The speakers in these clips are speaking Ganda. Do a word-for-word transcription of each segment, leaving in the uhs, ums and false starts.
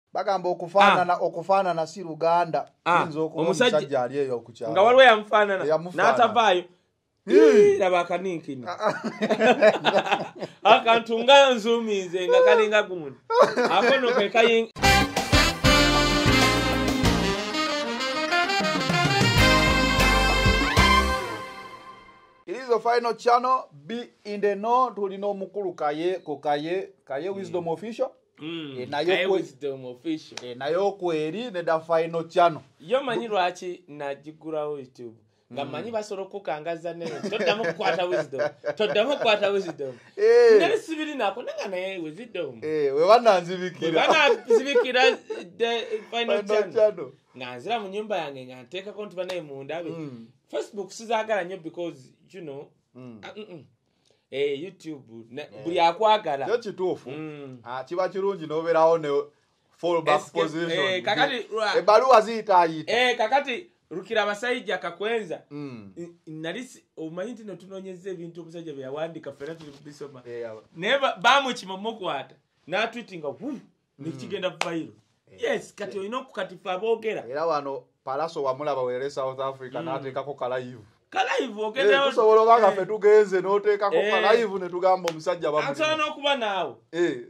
bagamba okufaanana okufaanana si Luganda kinzo okuba omusajja ali eyo okukyala nga waliwo yamfaanana n'atavaayo laba akaninkini akantu nga nzuumize nga kalinga gundi akono ke kayi. It is the final channel. Be in the know. Tulina omukulu Kaye ko Kaye Kaye Wisdom Official. Mm. Kaye Wisdom Official. E nayo kweri ne da final channel. Yo manyi lwaki najigurawo YouTube. Nga manyi basoro kukangaza ne toddamu kukwata wisdom. Toddamu kukwata wisdom. Eh. Ndali sibiri nako nanga naye wisdom. Eh, we wana nzibikira. Bana nzibikira the final channel. Nganzira mu nyumba yange nganteka konti banaye mundabe. Mm. Facebook sizagala nyo because you know mm. uh, mm, mm. Eh YouTube buli yeah. akwagala yo kituufu mm. ah kiba kirungi noberawo ne fall back Eske, position eh kakati e baluwa zita yita eh kakati rukira abasajja kakwenza mm. nalisi omanyi no tunonyeze ebintu omusajja bya wandika fera tuli bisoma yeah. neba bamu kimomokwata na tweetinga hu mm. nikigenda viral yeah. yes kati yeah. oyino kukatifa bogera era wano palaso wamulaba wele South Africa mm. natekako kala live kala live okenda eh tusobola banga fe tugenze notekako eh. kala live ne tugamba omusajja bamu ansana okuba nawo eh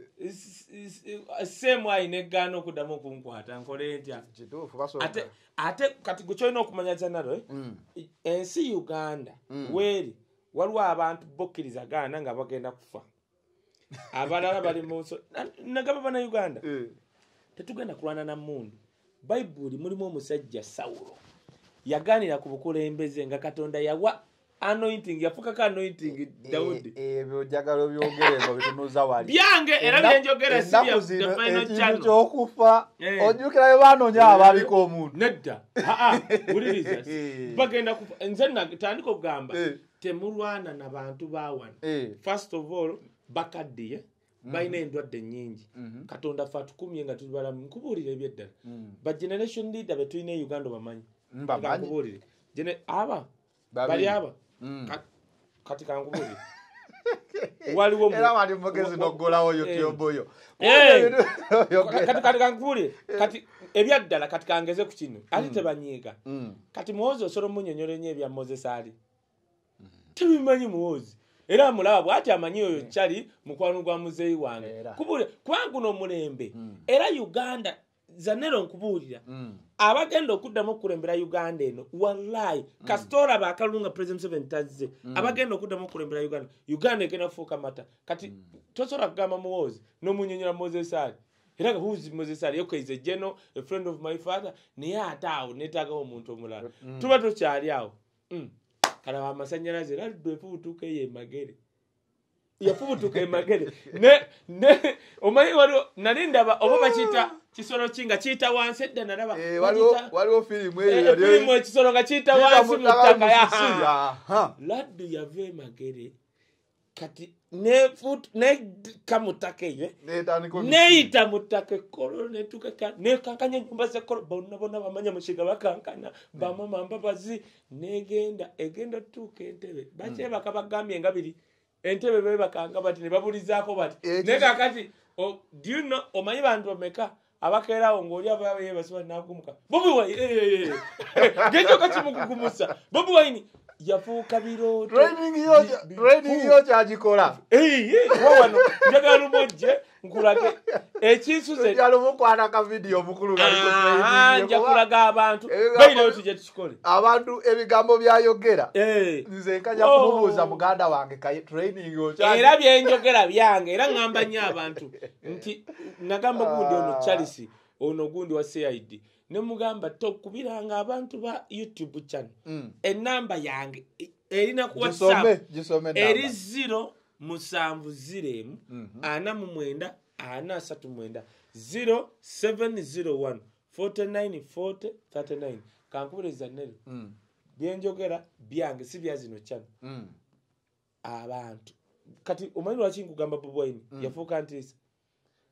same way ne gano kudamo kunkwata nkole ntya kituufu baso ate ate kati gochoino okumanya nalo eh mm. ensi Uganda mm. weri waliwo abantu bokkiriza gana nga bagenda kufa abalala bali munso nagaba bana Uganda eh tetugenda kulwana na mundu Bible mulimu omusajja Saulo yaganira ku bukulembeze nga Katonda yawa anointing yafuka ka anointing Daudi eh byo jagalo byogereza bitunuza wali byange era byenjogera sibya the final channel cyo kufa ojukira banonya abaliko omuntu nedda a a uliriza bagenda kufa nze natandika kugamba temurwana nabantu bawana first of all bakaddiye baina endwadde nyingi Katonda fatukumye nga tubala nkubulire byeddala ba generation leader between Uganda bamanyi mbabulire jene aba bali aba kati kangubulire waliwo era wali mugezi nogolawo yo tyoboyo kati kati kangubulire kati ebyaddala kati kangeze ku kino ali tebanyiga kati muwozi osoro munyonyole nye ebya Moses ali tebimanyi muwozi era mulaba bwati amanyi oyo chali mukwano gwa muzeyi wange kubule kwangu no mulembe mm. era Uganda zanero nkubulira mm. abagenda okuddamu kulembera Uganda eno wallahi mm. kastora bakalunga president seven tazze mm. abagenda okuddamu kulembera Uganda Uganda ekena fuka mata kati mm. tosora kugamba muwozi no munyonyera Moses ali era who's Moses ali okay is a general a friend of my father ne ataawo netaga omuntu omulala mm. tuba tokyali awo mm. Kala amasanyalaze ladwe fubutuke ye magere ya fubutuke magere ne ne omanyi wali nalindaba oba bachita kisoro kinga chita wansi edda nalaba eh waliwo waliwo film eyo yali film kisoro nga chita wansi mutaka ya ha laddu yave magere kati ne fut ne kamutake ye ne taniko ne ita mutake kolo ne tukaka ne kankanya nyumba ze kolo bona bona bamanya mushiga bakankana ba mama mbabazi negenda egenda tuke entebe bache mm. bakabagambye ngabiri entebe bebe bakanga bati ne babulizako bati ne kakati o do you know omanyi bantu bameka abakerawo ngoli abaye basiba nakumuka bobi wa eh gejo kati mukugumusa bobi wa ini yafuka biro training yo training yo chajikola eh eh wano njaga lumoje nkulage ekisuze yalo mukwana ka video mukulu gali ko training ah njakulaga abantu bayile otuje tukikole abantu ebigambo byayogera eh nze kanja kumubuza muganda wange ka training yo chaji era byenjogera byange era ngamba nya abantu nti nagamba gundi ono Chelsea ono gundi wa C I D ne mugamba tokubiranga abantu ba YouTube channel mm. enamba yange erina ku WhatsApp eri zero musanvu ziremu mm -hmm. ana mu mwenda ana asatu mwenda zero seven zero one four nine four zero three nine kankubiriza nero mm. byenjogera byange si bya zino channel mm. abantu kati omanyi lwaki nkugamba bubwaini mm. yafuka ntisa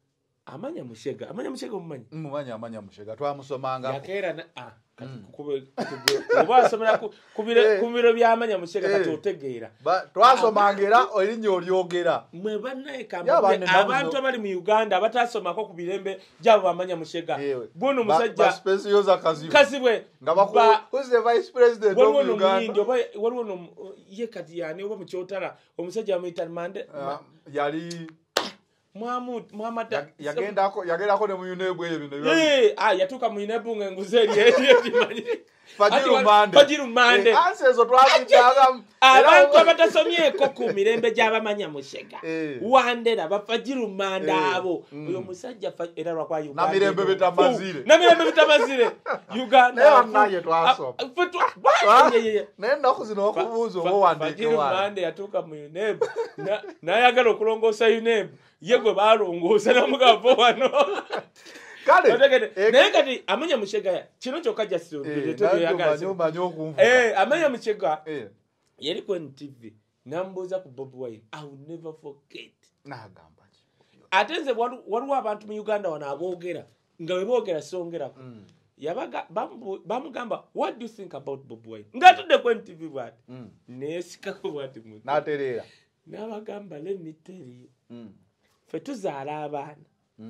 amanya Mushega amanya Mushega omumanyi mumanya amanya Mushega twamusomanga yakera na ah kati kukube oba somera kubire kumiro byamanya Mushega kati otegeera twasomangera olinyo olyogera mwe bannaye kamba abantu abali mu Uganda abatasomako ku birembe gyabo bamanya Mushega bono musajja special za kazibu kazibwe ngabako who's the vice president of Uganda waliwo no ye kati yani oba mukyotara omusajja amuyita mande yali Muhammad Muhammad yagendako yagendako ne muyunebu eyo bino eh ah yatuka muyunebu ngenguzeri ekimanyi Fajiru mande Fajiru mande ansezo twazitaga abantu abatasomye ko ku mirembe gy'abamanya Mushega wandera bafajiru mande abo uyo musajja era lwakwa Uganda na mirembe bitamazire na mirembe bitamazire Uganda naye twasoma nenda kuzino okubuzo wo wandike Fajiru mande yatuka muyunebu na yagala okulongosa yunebu yegwe balongosa namugavo wano kale naye kati amanya Mushega kino kyokka jasiro eh amanya Mushega yali ku N T V nambuza ku Bob Wine I will never forget nagamba atenze waliwo abantu mu Uganda wana aboogera nga weboogera songera yabaga bamugamba what do you think about Bob Wine ngatudde ku N T V bwati nesikako bwati mu naterera nabagamba let me tell you fe tuzaala abaana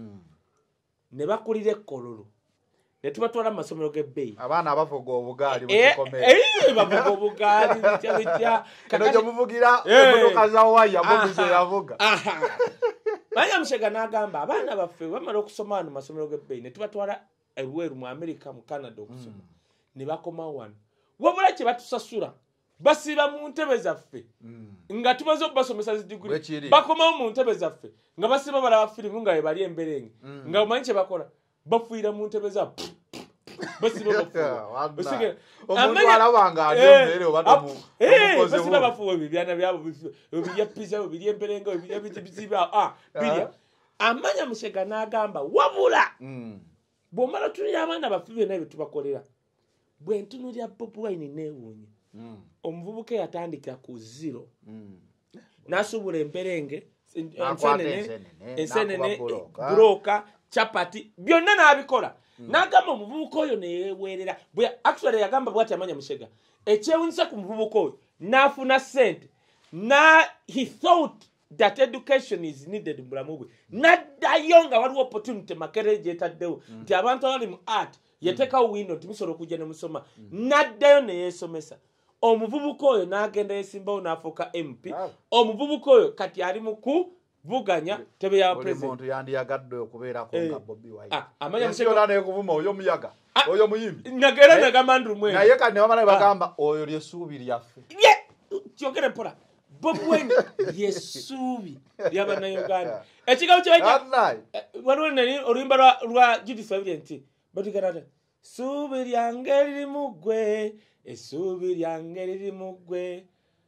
ne bakulira ekkololo ne tubatwala mu masomero g'ebbeeyi abaana abavuga obugaali bukikomera eh bavuga obugaali bitya bitya kano muvugira emmotoka za waya mubize yavuga Manya Mushega n'agamba abaana baffe bamala okusoma mu masomero g'ebbeeyi ne tubatwala ebweru mu America mu Canada okusoma ne bakoma wano wabula kye batusasula basiba mu ntebe zaffe nga tumaze okubasomesa zi degree bakoma mu ntebe zaffe nga basiba balaba filimu nga bali emberenge nga omanyi kye bakola bafuira mu ntebe za basiba bafuwa osige omuntu alabanga alyomere obatamu eh basiba bafuwa bibyana byabo bibya pizza bibya emberenge bibya biziba ah bibya amanya Mushega n'agamba wabula bomala tuli abaana baffe byonna bitubakolera bwe ntunulya Bob Wine neewuunye omuvubuka yatandika ku zero nasubula emberenge ensenene ensenene broka chapati byonna nabikola nagamba omuvubuka oyo neyewerera bwe actually yagamba bwati amanya Mushega ekyewunyisa ku muvubuka oyo nafuna sente na he thought that education is needed mbulamu bwe naddayo nga waliwo opportunity makerege etaddewo nti abantu abali mu art yatekawo windo timusolo kujja ne musoma naddayo neyesomesa omuvubuka oyo n'agenda yesimbawo n'afuuka M P omuvubuka oyo kati ali mu kuvuganya tebe ya president omuntu yandiyagadde okubeerako nga Bobi Wine amanya Mushega naye kuvuma oyo muyaga oyo muyimbi nagera nagamba mwe naye kati ne bamala bagamba oyo lyesuubi lyaffe kyogere mpola Bobi Wine lyesuubi ly'abana Uganda ekigabo kyajja waliwo nani oluyimba lwa Judith Fabianti batigana suubi lyange liri mu ggwe esuubi lyange liri mu ggwe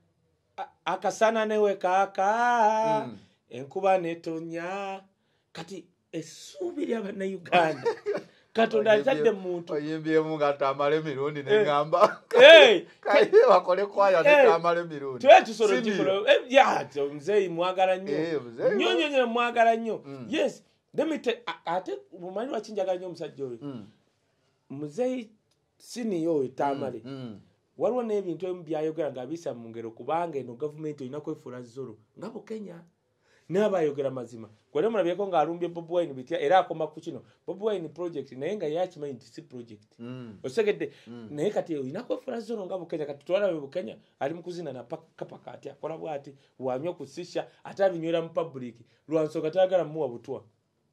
akasana newe kaaka enkuba netonya kati esuubi ly'abana Uganda Katonda alitadde muntu oyimbyemu nga tamale mirundi n'engamba Kaye bakole kwaya tamale mirundi tuwe tusoro kikolo ya mzee mwagala nnyo nnyo nnyo nnyo mwagala nnyo yes demite ate mumanyi wakinjaga nnyo omusajja oyo mzee siniyo tamale waliwo n'ebintu ebimu byayogera nga bisa mu ngero kubanga eno gavumenti olina kwefuula zolo ngabo Kenya n'abayogera mazima gwale mulabyeko ng'alumbye Bob Wine bitya era akoma ku kino Bob Wine project naye nga yakimanyi nti si project osegedde naye kati olina kwefuula zolo ngabo Kenya kati twalabe mu Kenya ali mu kuzina na kapaka ati akola bwati wanywa ku sisha ate abinywera mu public lwansonga tayagala muwa butwa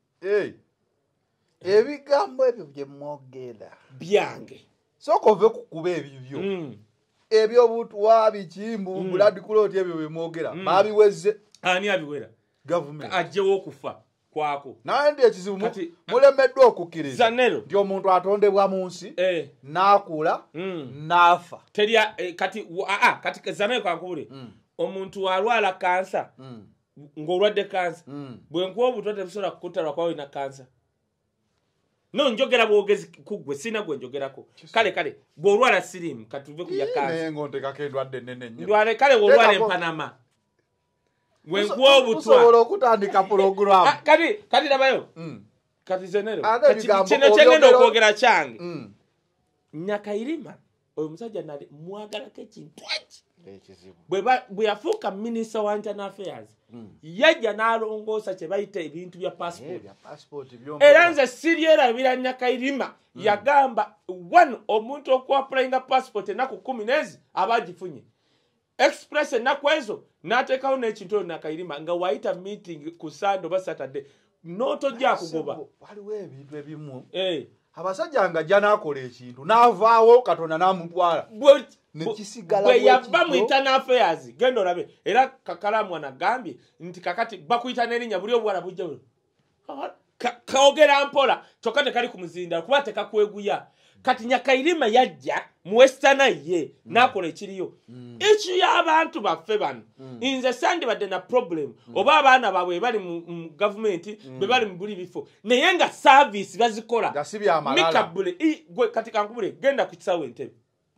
ebigambo ebyo bye mwogera byange soko ove kukuba ebibyo ebyo butwa bikimbu blood clot ebyo bye mwogera babiweze ani abiwera government ajjewo okufa kwako naye ndi ekizibu mulemeddwa okukkiriza nti omuntu atondebwa mu nsi n'akula n'afa terya kati aa kati zanayo kankubule omuntu walwala kansa ng'olwadde kansa bwe nkuwa obutwa tebusobola kukutalwa kwawe na kansa no njogera bwogezi kugwe sina gwe njogerako kale kale bwolwala sirimu katuve kuya kansa naye ngonteka kendwadde nene nnyo ndwale kale wolwala empanama wenkuwa obutwa usobola okutandika program kati kati labayo kati zenero Ate kati bigambo kino obyogero- kyengenda okwogera kyange Mm. Nyakairima oyo musajja nali mwagalako ekintu eki Ekizibu. bwe ba- bwe yafuuka minisita wa internal affairs Mm. yajja n'alongoosa kye bayita ebintu bya passport Ebya passport byo. era nze siryerabira Nyakairima yagamba one omuntu okuapulayinga passport ennaku kumi n'ezi aba agifunye express ennaku ezo n'ateekawo n'ekintu oyo Nyakairima nga wayita meeting ku Sunday oba Saturday n'otojja kugoba Waliwo ebintu ebimu. Eh. Abasajja nga ajja n'akola ekintu n'avaawo Katonda n'amutwala. Bwe- Nekisigala bwe yava bwekityo. mu internal affairs genda olabe era kakalamu anagambye nti kakati bakuyita n'erinnya buli obwala bujja buno Ka- kaogera mpola kyokka tekali ku muzinda kuba tekakweguya kati Nyakairima yajja mu western ye n'akola ekiriyo ekyo y'abantu baffe bano nze sandibadde na problem oba abaana baabwe bali mu mu gavumenti bwe bali mu buli bifo naye nga service bazikola Nga si byamalala. mikabule I- gwe kati kankubule genda ku kisawo entebe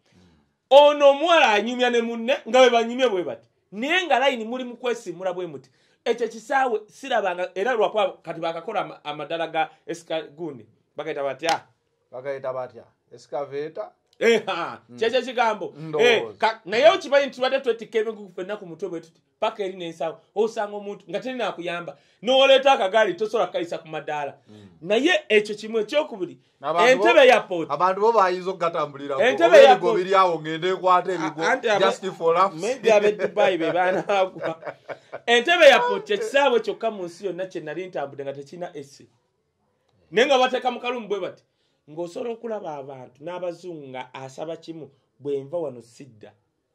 ono omuwala anyumya ne munne nga bwe banyumye bwe bati naye nga layini muli mu kwesimula bwe muti ekyo kisaawe sirabanga era lwakuba kati bakakola ama- amadala ga esika gundi bagaita batya Bagayita batya? Excavator. eha kyekyo ekigambo Ndowooza. Eh, ka- naye okimanyi nti tubadde twetikka emigugu ffenna ku mutwe bwe tuti paka eri n'ensawo osanga omuntu nga terina akuyamba n'oleeta akagaali tosobola kukayisa ku madaala naye ekyo kimu ekyokubiri N'abantu bo- entebe ya pooti Abantu bo bayinza okugatambulirako. Entebe Oba ya ebigo po- biri awo ngende ekwata ebigo. Anti abe- Just for laughs. maybe ab'e Dubai be baana bagwa entebe ya pooti ekisaawe kyokka mu nsi yonna kye nali ntambudde nga tekirina esi naye nga bateeka mu kalumbu bwe bati ng'osobola okulaba abantu n'abazungu nga asaba kimu bwenva wano sidda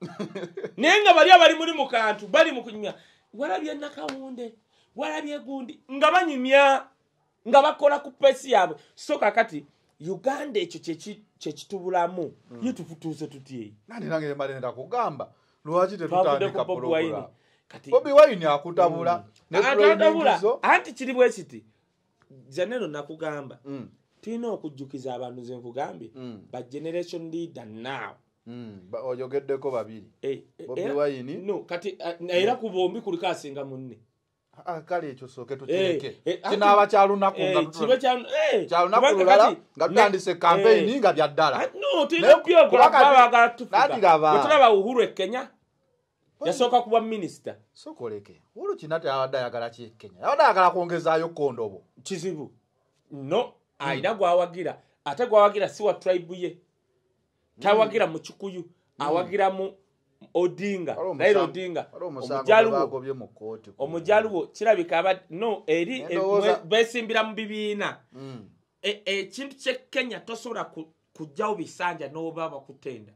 naye nga bali abali muli mu kantu bali mu kunyumya walabye nakawunde walabye gundi nga banyumya nga bakola ku pesi yaabwe so kakati Uganda ekyo kyeki- kyekitubulamu ye tufutuuse tutyeyi Nani nange mbale nenda kugamba. Lwaki twavudde ku tetutandika Bobi Wine program? kati Bobi Wine akutabula. Ne atabula zo. anti kiri bwe kiti janeno nakugamba Mm. tulina okujjukiza abantu ze nkugambye Mm. ba generation leader now Mm. Ba- Oyogeddeko babiri. Eh, eh, Bobi era- Wine. no kati ah, era ku bombi kuliko asinga munne Ah, kale ekyo sooke Eh, tukireke. eh, Kinaaba kya lunaku nga Eh, kibe kya eh, kya lunaku kubanga lulala kati- nga ne- tutandise campaign eh, nga bya ddala. ah, no tulina Naye byogera kuba kati- babagala tufuga nandiraba. bwe tulaba Uhuru e Kenya yasooka kuba minisita Sokoleke. Uhuru Kinata yabadde ayagala ki e Kenya? Yabadde ayagala kwongezaayo kondobo. kizibu no ayina gwawagira ate gwawagira si wa tribe ye tawagira mu Kikuyu awagira mu Odinga Raila Odinga omujaluwo bagobye mu kooti. omujaluwo kirabika aba no eri e- Ndowooza- mwe- besimbira mu bibiina Mm. E- ekintu kye Kenya tosobola ku- kujjawo bisanja n'oba bakutenda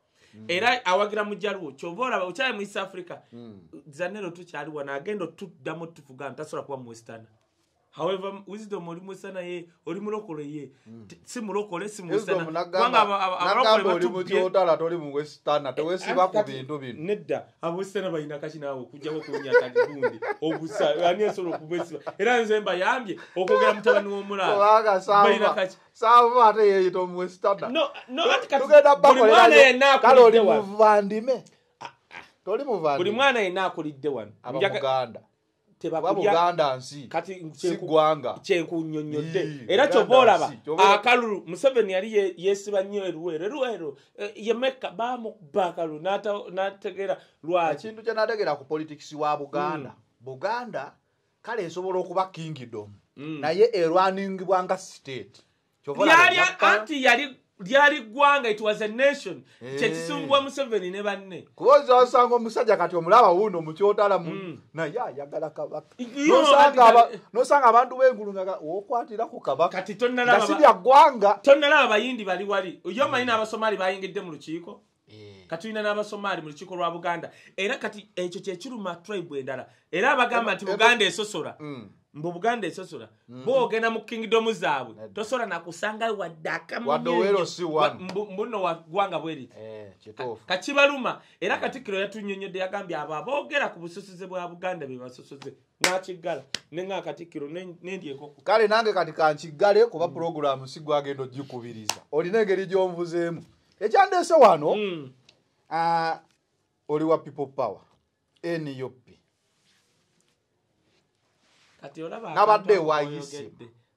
era awagira mujaluwo kyova olaba okyali mu East Africa zanero tukyali wano agenda tuddamu tuvuga nti tasobola kuba mu Western. However, wisdom oli musana ye oli mulokole ye T- si mulokole si musana Wisdom nagamba oli mu kyotala toli mu Western tewesiba ku bintu bino. nedda abosana bayina kachinawo kujjawo kunya kagundi obusa ani asobola kubesiba era nze mbayambye okwogera mutabani w'omulala Obaga bayina sawa. kachi Sawa ate yeyita mu Western. no no ati kati Tugenda buli mwana bakolera yenna kale oli akulidde mu wano vandime. Toli mu vandime. buli mwana yenna akulidde wano Abaganda. Kuba tebakulya Buganda nsi. kati si gwanga. kyenkunyonyodde Ii, era Uganda kyova olaba nsi, kyova- akalulu Museveni yali ye- yeesiba nnyo eruwero eruwero eh, ye Mecca bamukuba akalulu n'ata- n'ategeera lwaki Ekintu kye nategera ku politics wa Buganda. Buganda kale esobola okuba kingdom. Naye erwaningibwa nga state. Kyova lyali olaba anti yali lyali ggwanga it was a nation Eh. kyekisumbwa Museveni ne banne kuboza osanga omusajja kati omulaba wuno mu kyotala mu naye ayagala kabaka. Iyo, Nosanga ati- aba- nosanga abantu b'engulu nga okwatira ku kabaka. kati Nga tonnalaba si ba- bya ggwanga. tonnalaba abayindi bali wali oyo omanyi n'abasomaali bayingidde mu lukiiko Eh. kati tulina n'abasomaali mu lukiiko lwa Buganda era kati ekyo kyekiruma tribe endala era abagamba nti Ebo- Buganda esosola Mm. mbu Buganda esosola boogenda mu kingdom zaabwe tosobola nakusanga wadde Wadde owero si wano. mbuno wa ggwanga bweri Eh, kituufu. kakibaluma era Katikkiro yatunyonyodde yagambye abo aboogera ku busosoze bwa Buganda be basosoze nakiggala ne nga Katikkiro ne- nendyeko Kale nange kati kankiggale kuba program si gwagenda ogikubiriza. Olina engeri gy'onvuzeemu. Ekyandeese wano Mm. ah, oli wa people power. N U P. kati olaba Nabadde abantu waayise. aboyogedde.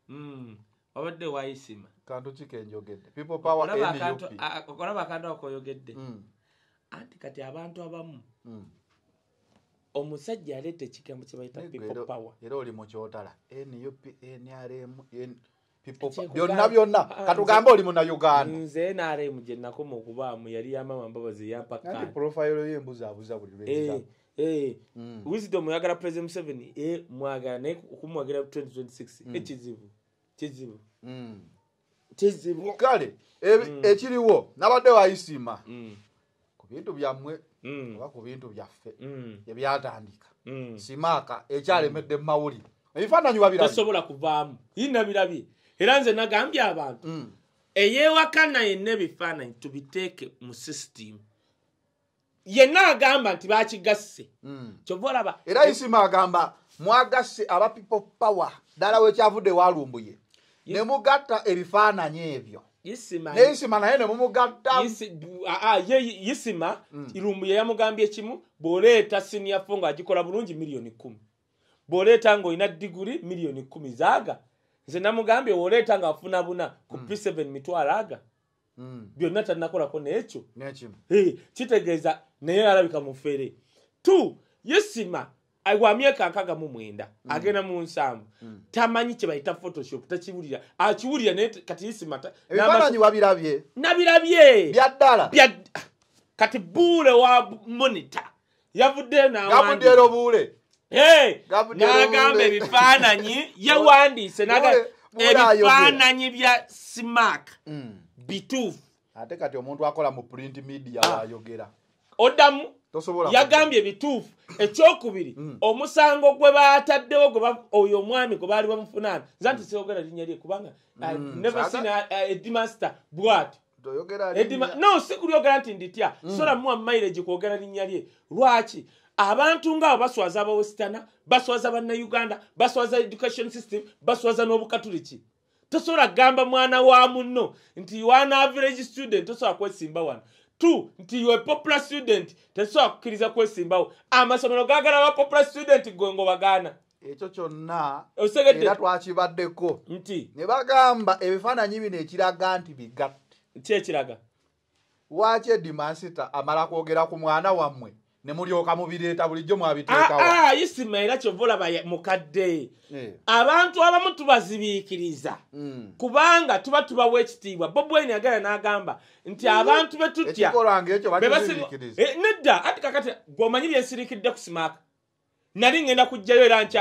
mm obadde wayisima kantu kikenjogedde people power N U P okolaba akantu akoyogedde anti kati abantu abamu omusajja alete ekigambo kye bayita people power era oli mu kyotala N U P N R M byonna byonna katugambe oli muna Uganda nze N R M gye nakoma okubaamu yali yamama mbabazi yampakka profile y'embuzi abuza buli lweza eh wisdom yagala President Museveni eh mwagala ne okumwagira twenty twenty-six ekizibu kizibu mm kizibu kale ekiriwo nabadde wayisima ku bintu byammwe oba ku bintu byaffe ebyatandika simaka ekyalemedde mu mawuli ebifaananyi wabirabye tasobola kuvaamu yina birabye era nze nagambye abantu eyewakana yenna ebifaananyi tubiteeke mu system yenna agamba nti bakigasse kyova olaba era isima agamba mwagasse aba people power ddala wekyavudde walumbuye ne mugatta ebifaananyi ebyo ne isima naye ne mumugatta yisima irumbuye yamugambye ekimu bw'oleeta senior fo ng'agikola bulungi miliyoni kumi bw'oleeta ng'olina diguri miliyoni kumi zaaga nze namugambye woleeta ng'afuna buna ku P seven mitwalo aga byonna tannakolako n'ekyo kitegeeza naye alabika mufere two yisima wa myaka nkaaga mu mwenda agenda mu nsanvu tamanyi kye bayita photoshop takiwulira akiwulira naye kati yisima ebifaananyi wabirabye nabirabye byaddala kati buule wa monitor yavudde n'awandiika buule n'agamba ebifaananyi yawandiise ebifaananyi bya smack bituufu ate kati omuntu akola mu print media wayogera oddamu yagambye bituufu ekyokubiri omusango gwe baataddewo oyo omwami gwe baali bamufunaana nza nti siyogera linnya lye kubanga never seen edimaster bwati no sikulyogera nti nditya sola muwa mileage kwogera linnya lye lwaki abantu ng'abo baswaza abawesitana baswaza bannayuganda baswaza education system baswaza n'obukatuliki tosobola gamba mwana wa munno nti you are an average student tosobola kwesimba wano two nti you are a popular student tosobola kukkiriza kwesimbawo amasomero gaagala ba popular student gwe ngo bagaana ekyo kyonna era twakibaddeko nti ne bagamba ebifaananyi bino ekiraga nti bigatte ki ekiraga lwaki edimasita amala kwogera ku mwana wammwe ne mulyoka mubireeta bulijjo mwabiteekawo yisima era kyova olaba mukadde abantu abamu tubazibiikiriza kubanga tuba tubawa ekitiibwa Bobi Wine yagala n'agamba nti abantu be tutya nedda ati kakati gwomanyi byensirikidde ku simaaka nali ngenda kujjayo era nkya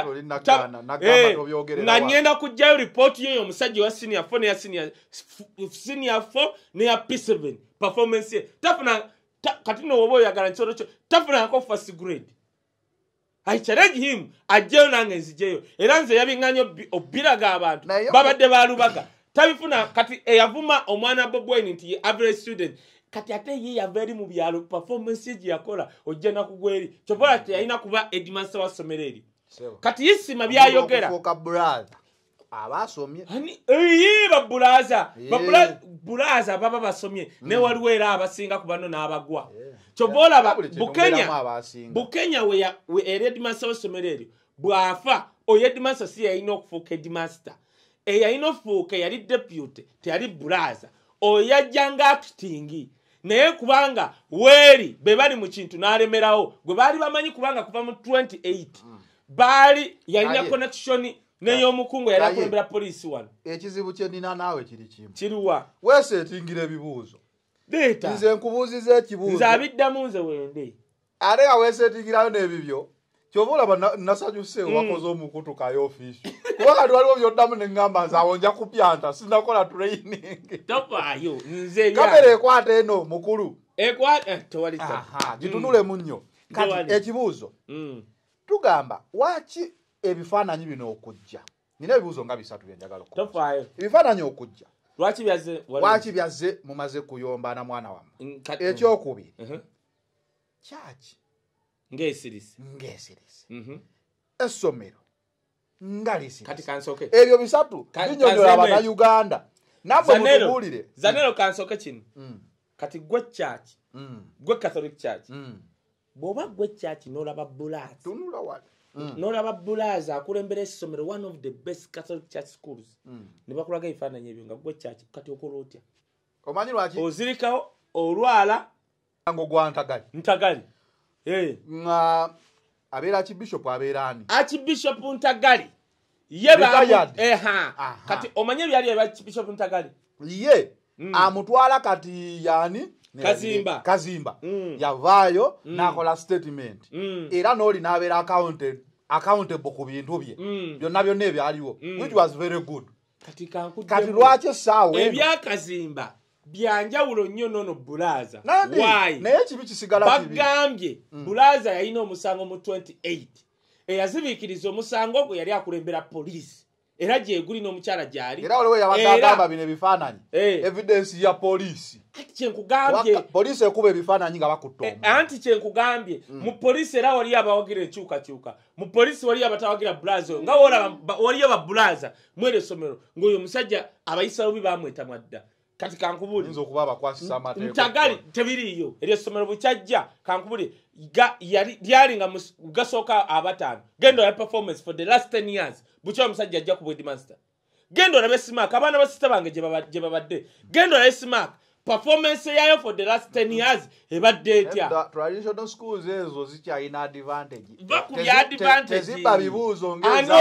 nga ngenda kujjayo ripooti yoyo omusajja wa senior four neya senior four neya P seven performance ye tafuna kati no wobo yagala nchoro kyo tafuna ko first grade I challenge him ajjeyo nange nzijeyo era nze yabinganyo obiraga abantu babadde balubaga tabifuna kati eyavuma omwana Bobi Wine nti average student kati ate ye yaveri mu byalo performance ye yakola ojjana kugweri kyobola ati ayina kuba edimaster wa somereri kati yisima byayogera abasomye hani eyi babulaza babulaza bulaza baba basomye ne waliwo era abasinga ku bano n'abagwa kyobola ba Bukenya Bukenya we ya we edmaster somereri bwafa oyedmaster si yayina okufuuka edmaster eyayina okufuuka yali deputy teyali bulaza oyajjanga acting naye kubanga weeri be bali mu kintu n'alemerawo gwe baali bamanyi kubanga kuva mu twenty-eight baali yalina connection n'ey'omukungu yali akulembera poliisi wano ekizibu kye nina naawe kiri kimu kiruwa weeseetingira ebibuuzo deeta nze nkubuuziza ekibuuzo nze abiddamu nze wende ate nga weeseetingirayo n'ebibyo kyova olaba nasanyuse wakoze omukutukayo ofiisi kuba kati waliwo byoddamu ne ŋŋamba nze awo nja kupyanta sinakola training tofaayo nze kamera ekwata eno mukulu ekwata tewalisa gitunulemu nnyo kati ekibuuzo tugamba waki ebifaananyi bino okujja nina ebibuuzo nga bisatu byenjagala tofaayo ebifaananyi okujja lwaki byaze lwaki byaze mumaze kuyombana mwana wammwe ekyokubiri kyaki ng'esirise ng'esirise essomero nga lisirisi kati kansoke ebyo bisatu binyonyola abannayuganda nabwe mutubuulire zanero kansoke kino kati gwe church gwe Catholic church bw'oba gwe church n'olaba bulazi tunula wali n'olaba bulaza akulembera essomero one of the best Catholic church schools ne bakulaga ebifaananyi ebyo nga gwe kyaki kati okola otya omanyi lwaki ozirikawo olwala ngo gwa ntagali ntagali eh nga abeera Archbishop abeera ani Archbishop Ntagali ye ba eh ha kati omanye byali eba Archbishop Ntagali ye amutwala kati yani Kazimba Kazimba yavaayo nakola statement era noli nabeera accounted accountable ku bintu bye byonna byonna ebyaliwo which was very good kati kankudde kati lwaki saawe ebya Kazimba byanjawulo nnyo nono bulaza why naye kibi kisigala kibi bagambye bulaza yalina omusango mu twenty-eight eyazibiikiriza omusango gwe yali akulembera police era gye guli n'omukyala gyali era waliwo yabagamba bino ebifaananyi evidence ya police kyenkugambye police ekuba ebifaananyi nga bakutta omuntu anti kyenkugambye mu police era wali abawagira enkyukakyuka mu police wali abatawagira bulaza nga wali aba bulaza mwere essomero ng'oyo omusajja abayisirawo bi bamweta mwadda kati kankubuli nzo kuba abakwasisa amateeko Ntagali tebiriyo eri essomero bukyajja kankubuli yali lyali nga gasooka abataano gendo ya performance for the last ten years bucho omusajja ajja ku headmaster gendo na besimak abaana basita bange gye babadde gendo na besimak performance yayo for the last ten years ebadde etya traditional schools ezo zikyalina advantage bakuli advantage teziba bibuuzo ngeza ano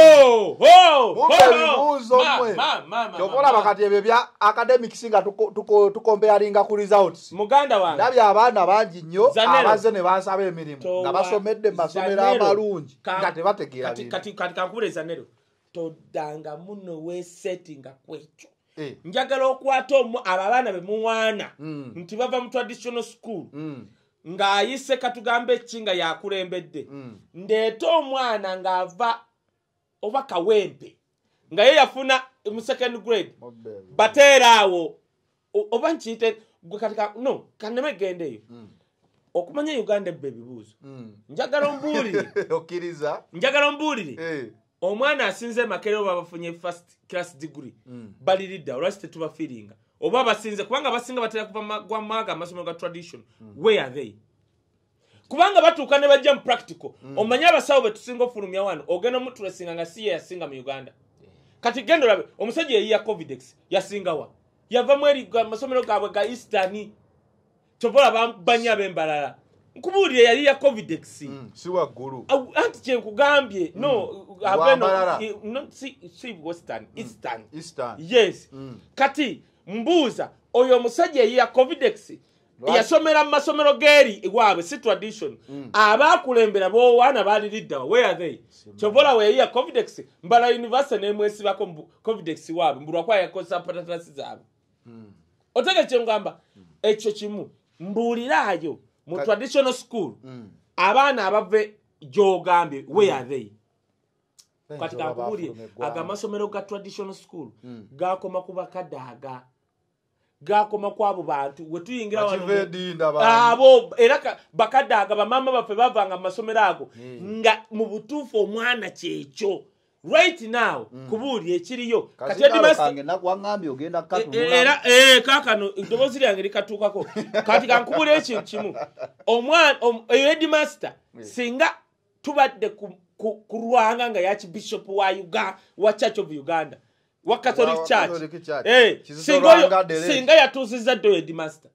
ho ho bibuuzo mwe tokola bakati ebyo bya academics nga tukompearinga ku results muganda wange ndabya abaana bangi nnyo abaze ne basaba emirimu nga basomedde masomero amalungi nga tebategeera kati kati kati kankubuleza nero todanga muno we setting kwekyo Eh. njagala okwata omu abaana be muwaana mm. nti bava mu traditional school mm. ng'ayise katugambe ekinga yakulembedde mm. ndeeta omwana ng'ava oba kawempe nga ye yafuna mu second grade bateeraawo oba nkiyite gwe katika no kanneme gendeeyo mm. okumanya Uganda ebba ebibuuzo mm. njagala ombuulire okkiriza njagala ombuulire eh. omwana asinze Makerere oba bafunye first class degree mm. balirida olwaki tetuba feelinga oba basinze kubanga basinga batera kuva gwa maaga amasomero ga tradition mm. where are they kubanga batuuka ne bajja mu practical mm. omanya abasawo betusinga ofulumya wano ogenda mu tulesinga nga siye yasinga mu Uganda yeah. kati gendo labe omusajja yeyiya covidex yasinga wa yava mu eri amasomero gaabwe ga eastern tobola bambanya bembalala nkubulire yali ya covidex mm, si waggulu anti kyenkugambye mm. no abeno no si si western eastern mm. eastern yes mm. kati mbuuza oyo omusajja ya covidex yasomera mu masomero geri iwaabwe si tradition mm. abakulembera bo wana bali lidda where are they chobola we ya covidex mbala university ne mwesi bako covidex waabwe mbulwa kwa yakosa patatasi zaabwe mm. otege kyengamba mm. ekyo kimu mbulirayo mu traditional school mm. abaana abave jogambye where are they mm. kati kakubulye aga masomero ga traditional school mm. gakoma kuba kadaga gakoma kwabo bantu wetuyingira wano abo era bakadaga bamama bafe bavanga masomero ago mm. nga mu butufu omwana kyekyo right now mm. kubuli ekiriyo kati headmaster nakwangambye ogenda katumula era eh kakano ndobozi lyange likatukako kati kankubuli ekintu kimu omwana headmaster singa tubadde kurwanga nga yachi bishop wa Uganda wa Church of Uganda wa Catholic Church eh singa singa yatuziza do headmaster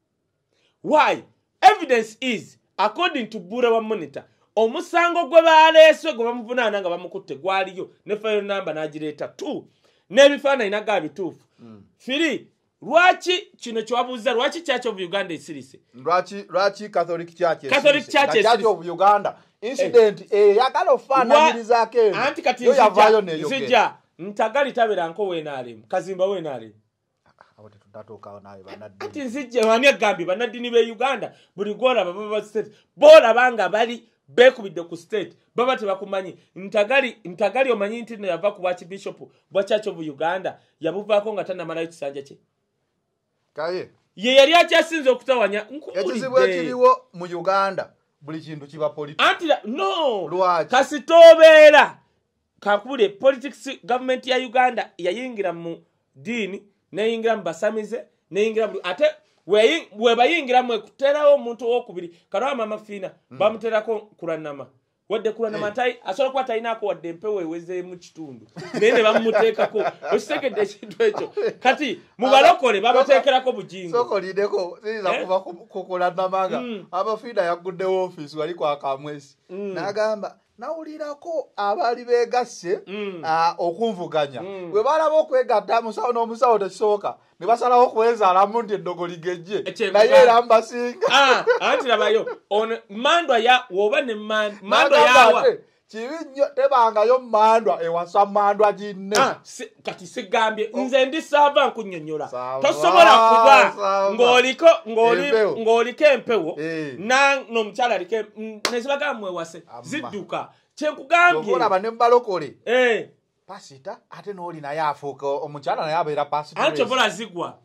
why evidence is according to Bura wa monitor omusango gwe baleeswe gwe bamuvunaana nga bamukutte gwaliyo ne file number n'agireeta two n'ebifaananyi naga bituufu mm. three lwaki kino kyabuuza lwaki Church of Uganda esirise lwaki lwaki Catholic Church Catholic Church esirise Church of Uganda incident eh yakala ofaananyiriza ke anti kati yavayo ne zija ntagali tabera nko weenaalemu Kazimba weenaalemu abo tetutatoka nawe banadini ati nzije wani gambi banadini be Uganda buli gora baba ba state bola banga bali bekubidde ku state baba tebakumanyi ntagali ntagali omanyi nti ne yava ku Archbishop bwa Church of Uganda yabuvaako nga tana mala ekisanja kye Kaye ye yali akyasinze okutawanya nkubulidde ekizibwe kiriwo mu Uganda buli kintu kiba politics anti no Lwaki? kasitobera kakubule politics government ya Uganda yayingira mu dini neyingira mu basamize neyingira ate we bayingira mu kuterawo omuntu okubiri kalwa mama fina mm. bamuterako kuranama wadde kulana matai asobola kuba talinaako wadde empewo ewezeemu kitundu naye ne bamuteekako okitegedde ekintu ekyo kati mu balokole babateekerako bujingo sokolideko siyinza kuba kukola namanga abafiida yaguddewo ofiisi wali kwakamwesi n'agamba nawulirako abaali beegasse okunvuganya bwe balaba okwegatta musawo n'omusawo tekisoboka ne basalawo okwezaalamu nti eddogo ligejje naye era mbasinga anti labayo ono mandwa ya woba ne mandwa yawa kibi nnyo tebangayo mandwa ewasa mandwa ginne kati sigambye nze ndi saava nkunnyonnyola tosobola kuba ng'oliko ng'oliko empewo n'omukyala aliko nezibaga mwewase zidduka kyenkugambye olaba ne mubalokole pasita ate n'oli naye afuuka omukyala naye abeera pasita anti obola zigwa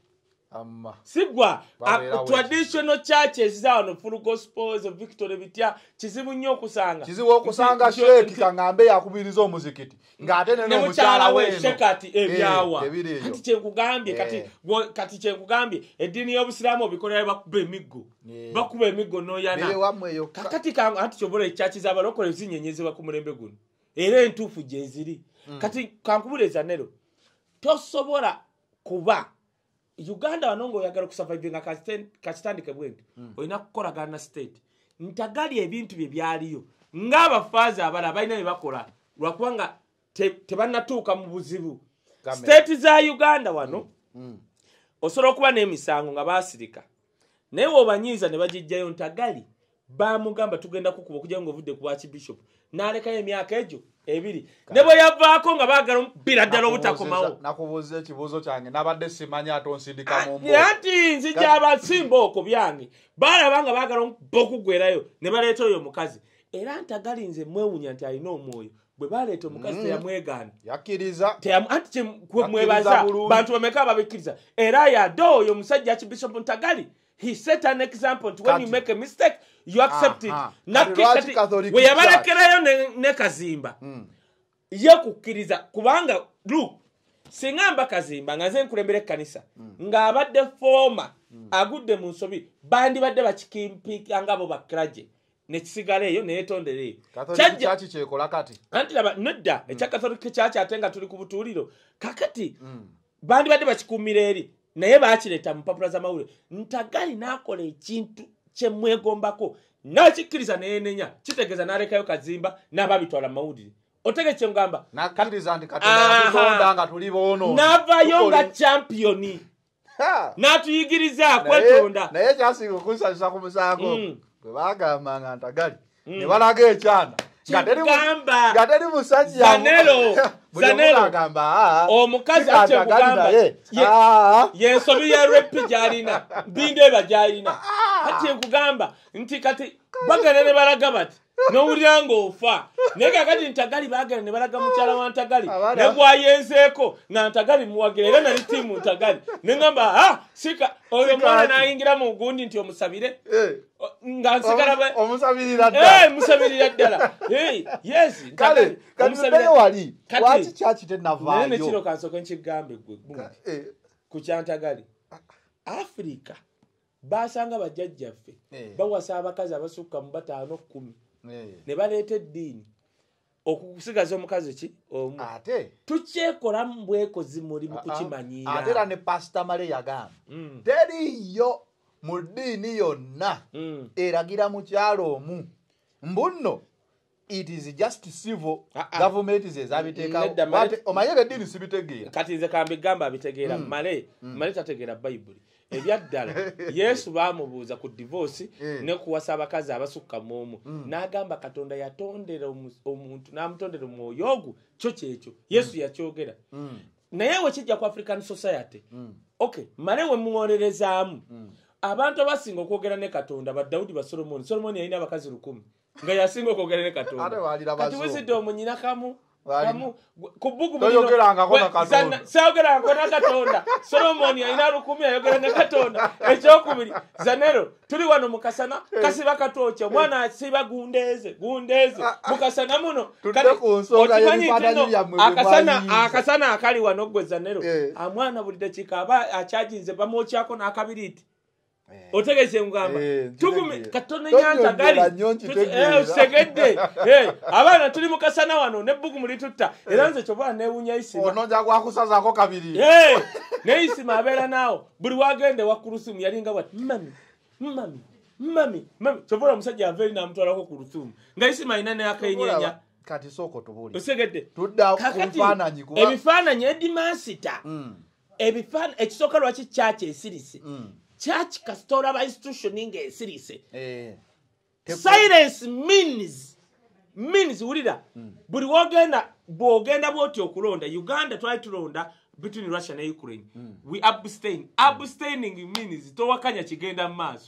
sigwa traditional churches zano full gospels of Victoria Ebipya kizibu nnyo okusanga kizibu okusanga sheeki kangambe yakubiriza omuzikiti ng'ate ne n'omukyala we shekati ebyawa kati kyenkugambye kati kati kyenkugambye eddiini y'obusiraamu obikolera bakuba emiggo bakuba emiggo n'oyana kakati kangu anti kyobola ekyaki z'abalokole zinyenyezebwa ku mulembe guno era entuufu gye ziri kati kankubuleza nero tosobola kuba Uganda wanongo oyagala kusurvive nga kakitandike bwenti olina kukolagana na state ntagali ebintu bye byaliyo ng'abafaaza abala balina bye bakola lwakubanga tebannatuuka mu buzibu state za Uganda wano osobola okuba n'emisango nga baasirika naye wobanyiiza ne bagijjayo ntagali bamugamba tugenda kukuba okujja ng'ovudde ku bwakibishop n'alekayo emyaka egyo ebiri ne bwe yavaako nga baagala omubira ddala obutakomawo nakubuuza ekibuuzo kyange nabadde simanyi ate onsindika mu mbo anti nzija abasimba okwo byange baalaba nga baagala okugwerayo ne baleeta oyo omukazi era ntagali nze mwewunya nti alina omwoyo bwe baleeta omukazi teyamwegaana yakkiriza anti mwebaza bantu bameka ababikkiriza era yadde oyo omusajja kibishop ntagali he set an example to when you make a mistake you accept it nakikati we yabalekerayo ne, ne kazimba mm. ye kukkiriza kubanga look singamba kazimba nga nze nkulembera ekkanisa mm. nga abadde forma mm. agudde mu nsobi bandi badde bakikimpika ngabo bakraje ne kisigala eyo ne yetondereyo kyaki kyekola kati anti laba nedda mm. ekya katolika kyaki ate nga tuli ku butuuliro kakati mm. bandi badde bakikumira eri naye baakireta mu mpapula z'amawulire ntagali n'akola ekintu kyemwegombako n'akikkiriza neenenya kitegeeza n'alekayo kazimba n'ababitwala mu mawulire otege kye ngamba nakkiriza nti katonda yatutonda nga tuli boono n'avaayo nga champiyoni n'atuyigiriza kwetonda naye kyasinga okunsanyusa ku musango bwe baagamba nga ntagali ne balaga ekyana nga teri musajja zanero zanero omukazi akyekugamba yensobi ya repi gyalina mbindu eba gyalina ati enkugamba nti kati bagenda ne balaga bati n'owulira ng'ofa naye kakati ntagali bagenda ne balaga mukyala wa ntagali ne gwayenzeeko nga ntagali muwagira era nali tiimu ntagali ne ngamba sika oyo mwana n'ayingira mu gundi nti omusabire nga nsigala omusabirira ddala musabirira ddala yes kale kale wali lwaki kyaki tenavaayo naye nekiro kansooka nkigambe gwe ku kyantagali Africa basanga bajjajjaffe bawasa abakazi abasukka mu bataano kkumi ne baleeta eddiini okusigaza omukazi ki omu ate tukyekolamu bwekozi muli mu kukimanyiira ate era ne pasita male yagamba teriyo mu ddiini yonna eragira mukyalo omu mbunno it is just civil government ze zabiteekawo omanye beddiini sibitegeera kati nze kambigamba abitegeera male male tategeera bayibuli ebyaddala Yesu baamubuuza ku divorce ne kuwasa abakazi abasukka mu omu n'agamba Katonda yatondera omuntu n'amutondera omwoyo ogwo kyo kyekyo Yesu yakyogera naye we kijja ku African society okay male we muwolerezaamu abantu abasinga okwogera ne Katonda ba Daudi ba Solomoni Solomoni yalina abakazi lukumi nga yasinga okwogera ne Katonda kati wizidde omunyina kamu kamu kubugu toyogerangako na Katonda sayogerangako na Katonda Solomoni yalina lukumi ayogera ne Katonda ekyokubiri zanero tuli wano mukasana kasiba katoocha omwana asiba gundeeze gundeeze mukasana muno akasana akasana akali wano gwe zanero amwana buli dakiika aba akyajinze bamwokyako n'akabiriti otegese ngamba tugume katone nyanja gali eh segedde eh abana tuli mukasana wano ne bugu muri tutta era nze choba ne wunya isima ononja kwa kusaza ko kabiri eh ne isima abera nao buli wagende wakurusumu yalinga wat mami mami mami mami chobola musajja averi na mtu alako kurusumu nga isima inane akayenyenya kati soko tubuli osegedde tudda kumfananyi kuba ebifananyi edimansita mm ebifana ekisoka lwaki church esirise mm church kastora ba institution inge esirise eh silence means means ulida mm. buli wogenda bogenda boti okulonda Uganda try to londa between Russia na Ukraine mm. we abstain abstaining means to wakanya kigenda maso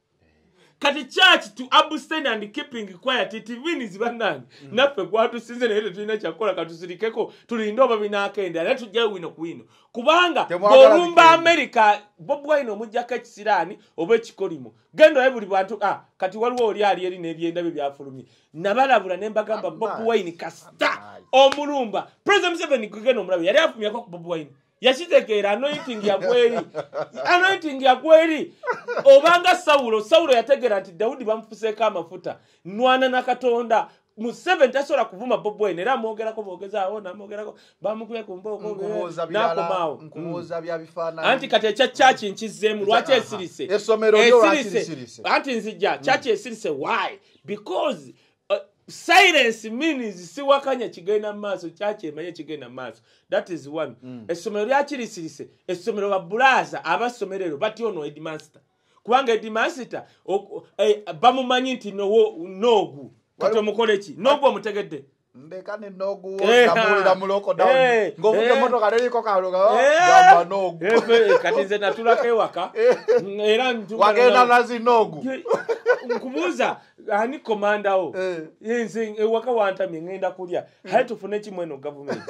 kati church to abstain and keeping quiet it means banani mm. nafe kwatu sinze nere tulina chakola katusirikeko tulindoba binakenda era tujja wino kuwino kubanga borumba America Bob Wine omujjaka kisirani obe kikolimo gendo ebuli bantu ah kati waliwo oli ali eri nebyenda bye byafulumye nabalabula nembagamba Bob Wine kasta omulumba President Museveni kugeno omulabe yali afumya ko Bob Wine yashitekeera anointing ya kweri anointing ya kweri obanga Saulo Saulo yategera nti Daudi bamfuseka amafuta nwana na Katonda Museveni tasola kuvuma Bob Wine era amogerako bogeza awo namogerako bamukuye kumboko nakomao nkubuza bya bifana anti kate cha church nchizemu Lwaki esirise esomero lyo esirise anti nzija church esirise why because uh, silence means si wakanya kigenda maso church emanye kigenda maso that is one mm. esomero lya kirisirise esomero babulaza abasomerero bati ono headmaster kubanga headmaster eh, bamumanyi nti no nogu kato mukoleki nogu omutegedde ndekane nogu namulira muloko down ngovuga moto kaleriko kaloga gamba nogu kati nze natulako ewaka era wagenda nazi nogu nkubuuza ani komanda o yenze ewaka wantamye ngenda kulya hayi tufune kimweno government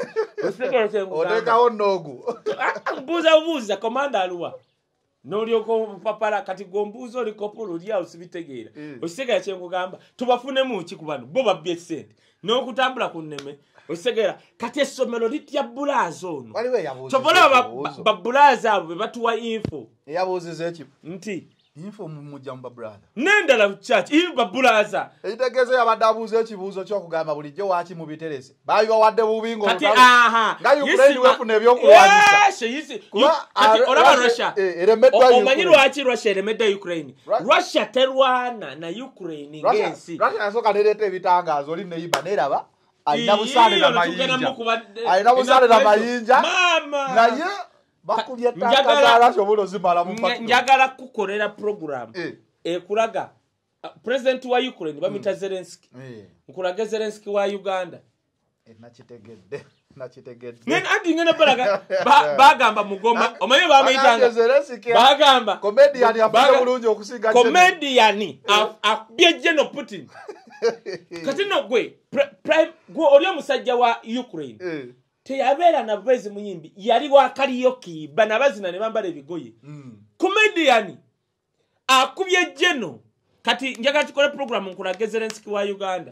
odekawo nogu mbuuza buuza komanda aluwa nolioko papala kati gombuzo likopolo lya usibitegeera osegera kyengugamba tubafune muki kubano bo babye sente n'okutambula ku nneme osegera kati essomero litya bulaza ono waliwe yabuuza tobola babulaza abo batuwa info yabuuziza eki nti info mujamba brother nendala church ibi babulaza ekitegeze yabadabuuza ekibuuzo kyokugamba bulijjo waki mubiterese bayiwa wadde bubingo kati aha nga Ukraine wefuna ebyokulwanyisa yes yisi kati olaba Russia omanyi lwaki Russia eremedde Ukraine Russia terwana na Ukraine ngensi Russia asoka nereta ebitangazo oli neyiba neraba alina busale na mayinja alina busale na mayinja mama naye bakubye takazala shobulo zimala mu pakiti njagala kukolera program ekulaga president wa Ukraine bamita Zelensky nkulaga Zelensky wa Uganda nakitegedde nakitegedde nen andi ngene balaga bagamba mugoma omaye bamayitanga bagamba comedian yafuza bulungi okusinga comedian akubye General Putin kati no gwe gwe oli omusajja wa Ukraine teyabera na bwezi munyimbi yali wakaliyoki bana bazina ne bambala ebigoye mm. comedian akubye Jeno kati njaga tukole program nkulage Zelensky wa Uganda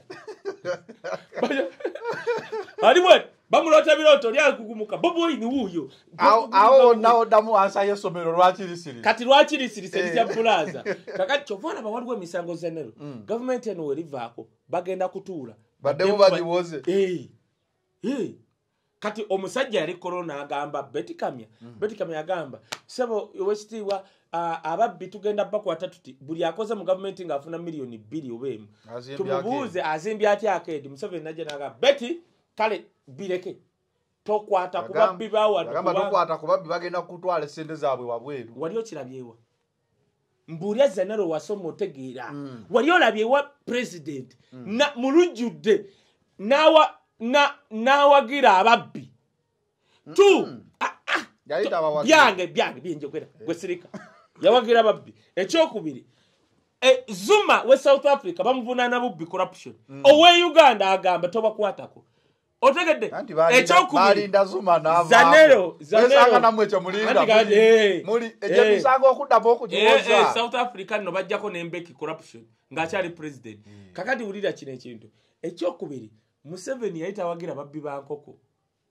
aliwe bamulota biroto lya kugumuka bobo ni wuyo awo awo nawo damu ansa yesomero lwakirisiri kati lwakirisiri selisa bulaza kakati chovona bawaliwe misango zenero mm. government eno werivako bagenda kutuula bademu bajiwoze eh eh kati omusajja yali corona agamba betikamya mm. betikamya agamba sebo westiwa uh, ababbi tugenda bakwata tuti buli akoze mu government nga afuna milioni bbiri obemu tumubuuze azimbya atya akedi Museveni najja naga beti kale bireke tokwata kubabbi bawa agamba tokwata kubabbi bagenda kutwala sente zaabwe wabweru waliyo kirabyewa mbulya zenero wasomo otegeera mm. waliyo labyewa president mm. na mulujudde nawa na nawagira ababbi tu mm. ah, ah, yalita abawagira byange byange binje kwera gwe sirika yawagira ababbi ekyokubiri e Zuma we South Africa bamuvunana bubbi corruption mm. owe Uganda agamba toba kwatako otegedde ekyokubiri balinda Zuma na zanero zanero namwe kyo mulinda muri eje bisango okuddapo okujiwoza eh South Africa no bajjako nembeki corruption ngakyali president mm. kakati ulira kino ekintu ekyokubiri Museveni yaita wagira babbi ba nkoko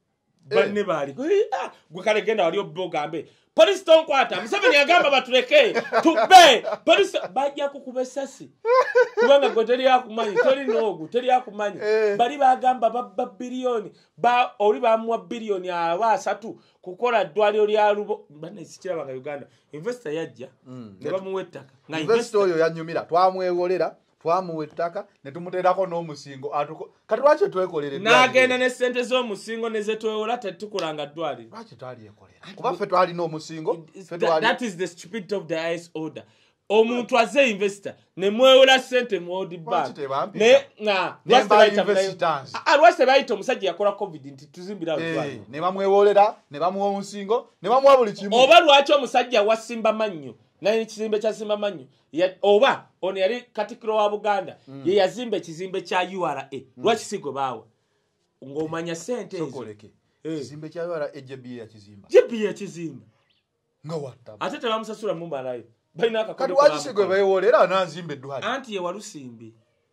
banne bali ah gwe kale genda wali obogambe police tonkwata Museveni agamba batuleke tubbe police bajja kukuba sasi kubanga gwe teri akumanyi teri nogu teri akumanyi bali bagamba babba bilioni ba oli bamwa bilioni aba asatu kukola ddwaliro lya lubo banne sikira banga Uganda investor yajja ne bamuwa ettaka nga investor oyo yanyumira twamwewolera twamuwa ettaka ne tumuteerako n'omusingo atuko kati lwaki twekolere n'agenda ne ssente z'omusingo ne ze twewola tetukolanga ddwaliro lwaki twalyekolera kuba ffe twalina omusingo that is the stupidity of the highest order omuntu aze investor ne mwewola ssente mu World Bank ne nga lwaki bayita omusajja yakola covid nti tuzimbira ddwaliro ne bamwewolera ne bamuwa omusingo ne bamuwa buli kimu oba lwaki omusajja wasimba mannyo naye ekizimbe kya Simba Manyo oba ono yali Katikkiro wa Buganda mm. ye yazimba ekizimbe kya U R A mm. lwaki sigo baawa ng'omanya ssente ezo sokoleke ekizimbe kya U R A Ebya ya kizimba Ebya kizimba nga watta ate tebamusasula mu malayo balina akakodo kati lwaki sigo beewolera n'azimba eddwaliro anti ye walusimbi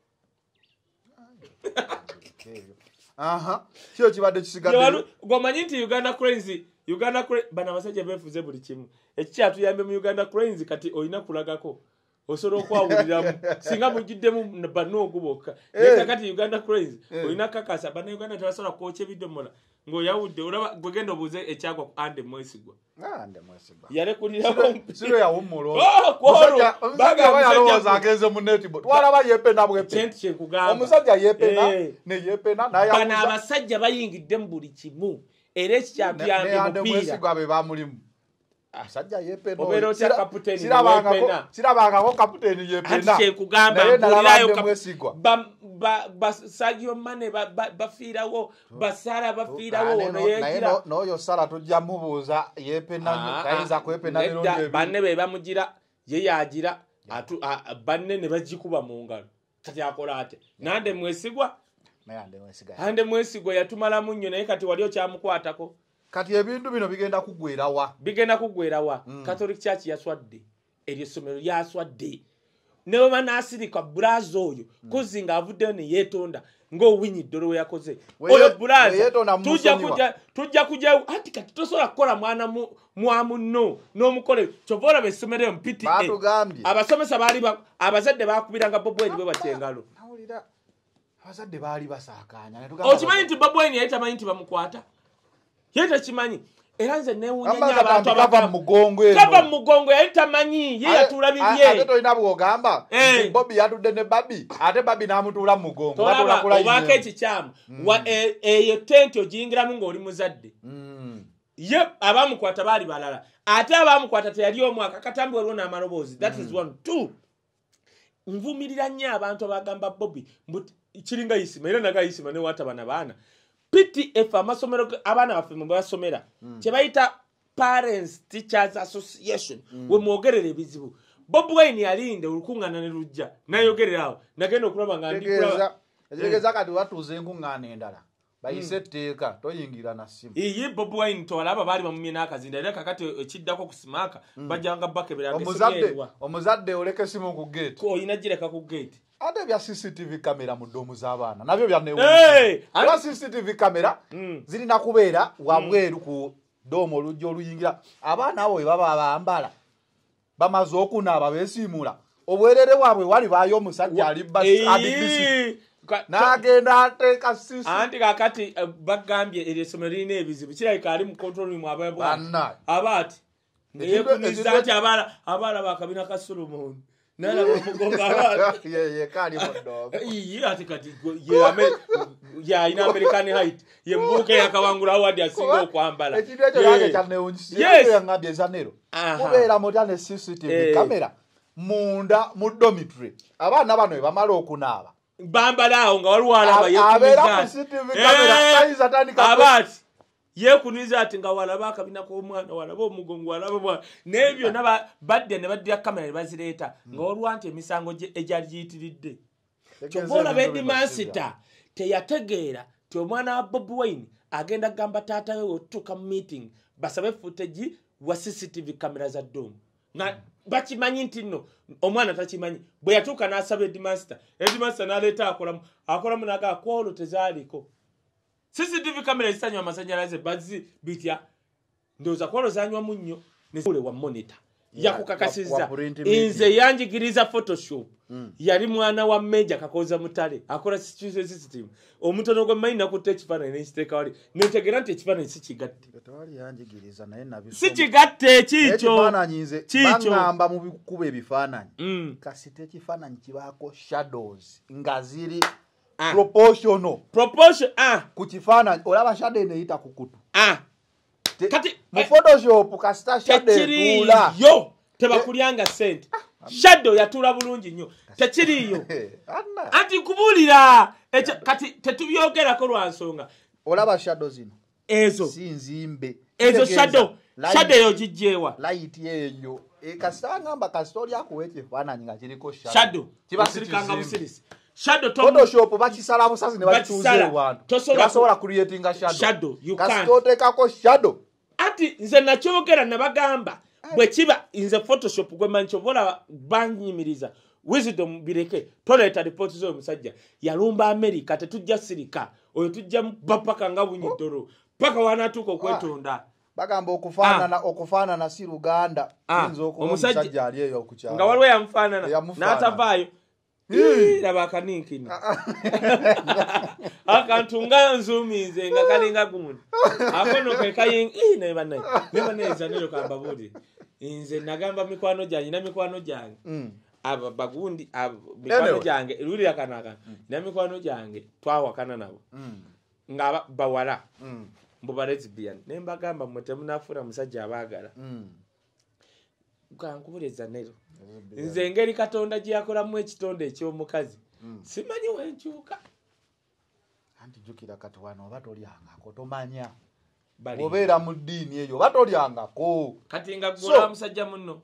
aha kyo kibadde kisigadde ng'omanyi nti Uganda Cranes Uganda Cranes bana abasajja beefuze buli kimu ekikyatuyambe mu Uganda Cranes kati olina kulagako osobola okwawuliramu singa mugiddemu banno oguboka naye kati Uganda Cranes olina kakasa bana Uganda tebasobola kwokya ebidomola ng'oyawudde olaba gwe genda obuuze ekyagwa ku Ande Mwesigwa Ande Mwesigwa yalekulirako siro yawummula omusajja aba yalowooza agenze mu netball twalaba yeepena bwepe omusajja yeepena ne yeepena bana abasajja bayingidde mu buli kimu era ekikyatuyambe mupiira be bamulimu asajja yepena obero otya kaputeni yepena sirabangako kaputeni yepena ati kugamba mpulirayo ba basagio mane bafiirawo basara bafiirawo ono yekira n'oyo sala tujja mubuuza yepena kayinza kwepena lero ndebi banne be bamugira ye yagira atu banne ne bagikuba mu ngalo kati akola ate nande Mwesigwa nande Mwesigwa ande Mwesigwa yatumala munnyo naye kati wali okyamukwatako kati ebintu bino bigenda kugwerawa bigenda kugwerawa mm. Catholic Church yaswadde eryo somero yaswadde ne banasirika brazo oyo mm. kuzinga avudde ne yetonda ngo winyi doro yakoze oyo brazo tujja kuja tujja kuja ati kati tosola kola mwana mu mwamu no no mukole chovora besomero mpiti abasomesa bali abazadde bakubiranga Bobo Wine bebatengalo nawulira abazadde bali basakanya ne tugamba okimanyi nti Bobo Wine yita manyi nti bamukwata yeta kimanyi era nze newunya nya abantu abava mugongo eno kaba mugongo yita manyi ye yatula bibye ate toina bwogamba Bobby yatudde ne Babi ate Babi namutula mugongo batula kula yinyo obake ekichamu eyo tenti ojingiramu ng'oli muzadde ye abamukwata bali balala ate abamukwata teyali omwaka katambi waliwo n'amaloboozi that is one two nvumirira nnyo abantu abagamba Bobby kiringa Isima era naga Isima ne watabana baana P T F amasomero abana baffe mu basomera kye bayita Parents Teachers Association we mwogerere ebizibu Bobi Wine yalinde olukungana ne lujja nayogerera awo nagenda okulaba nga ndikula ekiregeza kati watuuze enkungana endala bayise etteeka toyingira na simu iyi Bobi Wine towalaba bali bamumye n'akazinda era kakati ekiddako ku simaaka bajjanga bakebera omuzadde omuzadde oleke simu ku gate ko oyina gireka ku gate ate bya C C T V kamera mu ddomu z'abaana nabyo bya newu hey, aba C C T V kamera mm. zirina kubeera wabweru mm. ku ddomu olujja oluyingira abaana abo baba bambala bamaze okunaaba beesiimula obwerere bwabwe wali baayo omusajja ali adibisi nagenda ateeka sisi anti kakati uh, bagambye eryesomero lirina ebizibu kirabika ali mu control room ababwana abaati neyekuniza nti abaala abaala bakabina ka Solomon nana mugonga abaati ye ye kali modo iyi ati kati ye ame ya ina American height ye mbuke yakawangula awadi asingo kwambala ekidwe kyo yake cyane unsi ye ngabye zanero kubera motane C C T V kamera munda mu dormitory abana bano bamala okunaaba bambalawo nga walwala abayekuniza C C T V kamera kaiza tandika abati yekuniza ati nga walaba akabina ko omwana walaba omugongo walaba bwa nebyo naba badde ne badira kamera ne bazireta nga olwante emisango ejali yitiridde chobola bedi mansita teyategeera ti omwana wa Bobi Wine agenda gamba taata we otuka meeting basabe footage wa C C T V kamera za dom nga bakimanyi nti nno omwana takimanyi bwe yatuuka n'asaba Headmaster Headmaster n'aleeta akolamu akolamu naga akwolo tezaaliko C C T V kamera ezisanywa amasanyalaze bazzi bitya ndoza kwalo zanywa munyo nesule wa monitor yakukakasiza inze yanjigiriza Photoshop mm. yali mwana wa Major Kakoza Mutale akola situation system omutono gwe maina ku tekifana ne steka wali netegera nti ekifana sikigatte tawali yanjigiriza naye nabiso sikigatte kicho ekifana nyinze bangamba mu bikuba ebifananyi mm. kasite ekifananyi kibako shadows ngaziri ah. proportional proportion ah ku kifananyi olaba shadow neita kukutu ah Te, kati mu Photoshop kasita shadow tula yo tebakulyanga sente shadow yatula bulungi nnyo tekiriyo anti kubulira kati tetubyogera ko lwansonga olaba shadow zino ezo sinzimbe ezo shadow shadow yo jijjewa light yeyo e kasita ngamba kastori yako weche fana nyinga kiriko shadow shadow kibasirikanga busirisi shadow to Photoshop bakisala busazi ne batuze abantu tosobola creating a shadow shadow you can kasitoteka ko shadow ati nze nakyogera nabagamba bwe kiba inze Photoshop gwe mancho bola banyimiriza wisdom bireke toleta report zo musajja yalumba America tetujja sirika oyo tujja bapaka nga bunyitoro paka wanatuko kwetonda bagamba okufaanana ah. okufaanana si Luganda ah. inzo okuba omusajja ali eyo okukyala nga walwe yamfaanana n'atavaayo labakaninkini akantunga nzumize nga kalinga gundi akono ke kayin ne banaye ne banaye zanero kamba budi inze nagamba mikwano janyi na mikwano jange mm. aba bagundi aba mikwano jange luli yakanaka mm. na mikwano jange twawakana nabo mm. nga bawala mm. mbo lesbian ne mbagamba mute munafura musajja abagala mm. ukankubuleza nero nze ngeri katonda giyakola mu ekitonde ekyomukazi mm. simanyi wenchuka anti jukira katwano batolyanga ko tomanya obera mu dini eyo batolyanga ko kati nga gwola so, musajja munno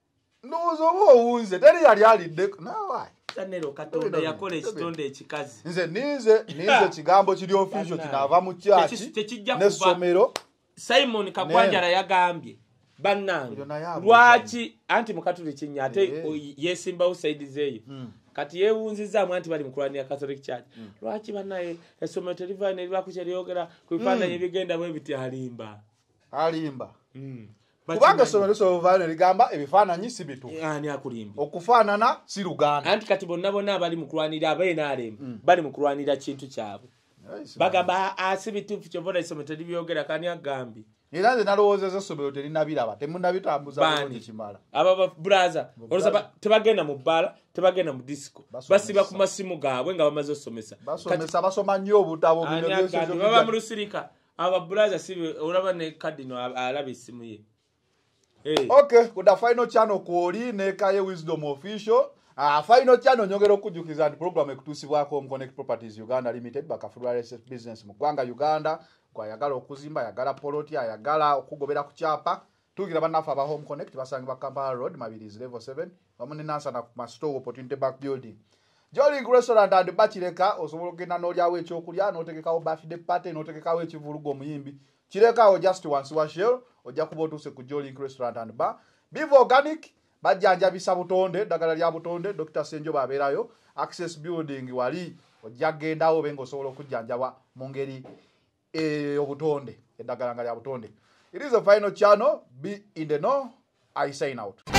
ndozo bo unze teri yali alidde nawai sanero katonda yakola ekitonde ekikazi nze nize nize kigambo kiri official kinava mu church ne somero Simon Kagwanjara yagambye bannange lwaki anti mukatuli kinya ate hey. yesimba usaidi zeyo mm. kati yewunziza mu anti bali mukulani ya Catholic Church mm. lwaki bannaye esomero telivane libakukyaliogera kwifana mm. yebigenda bwe biti alimba alimba mm. kubanga somero so vane ligamba ebifananyi sibitu ani akulimba okufanana si Luganda anti kati bonna bonna bali mukulwanira abaina alemba mm. bali mukulwanira kintu kyabo bagamba asibitu kyobona esomero telibyogera kani agambi Nira nze nalowooza somero telinabiraba temunnabitambuza bulungi kimala aba brother olosaba tebagenda mu bbala tebagenda mu disco basiba ku masimu gaabwe nga bamaze osomesa basomesa basoma nnyo obutabo bino byose baba mu lusirika aba brother sibe olaba ne kadino alaba isimu ye hey. Okay kuda final channel kwoli ne Kaye Wisdom Official ah final channel nyongera okujukiza and program ekutusibwako Home Connect Properties Uganda Limited bakafulwa business mu Gwanga Uganda kwa yagala okuzimba yagala poloti yagala okugobera ku kyapa tugira banafa ba Home Connect basangibwa Kampala Road Mabirizi level seven bamune nansa na kuma store opportunity back building Jolly Restaurant and Bachireka osobola genda no lyawe ekyokulya no tekekawo birthday party no tekekawo ekivulugo omuyimbi kirekawo just once wa shell ojja kubotuse ku Jolly Restaurant and Bar Beef Organic bajjanja bisabutonde dagala lya butonde Doctor Senjo baberayo access building wali ojja gendawo bengo osobola okujjanjabwa mu ngeri e obutonde edagalanga lya butonde. It is a final channel. Be in the know. I sign out.